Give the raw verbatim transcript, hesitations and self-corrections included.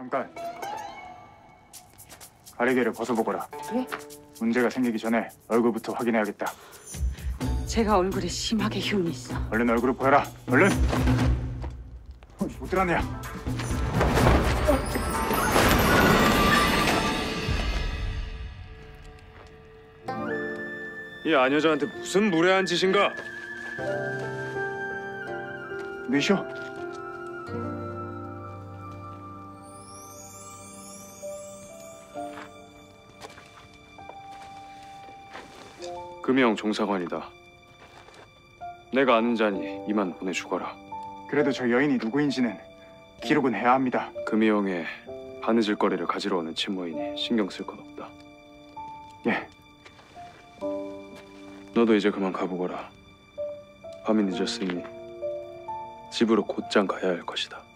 잠깐. 가리개를 벗어보거라. 예? 문제가 생기기 전에 얼굴부터 확인해야겠다. 제가 얼굴에 심하게 흉이 있어. 얼른 얼굴을 보여라. 얼른. 어, 못 들었냐? 이 아녀자한테 무슨 무례한 짓인가? 미쇼. 금영 종사관이다. 내가 아는 자니 이만 보내주거라. 그래도 저 여인이 누구인지는 기록은 해야 합니다. 금이용의 바느질 거리를 가지러 오는 친모이니 신경 쓸 건 없다. 예. 너도 이제 그만 가보거라. 밤이 늦었으니 집으로 곧장 가야 할 것이다.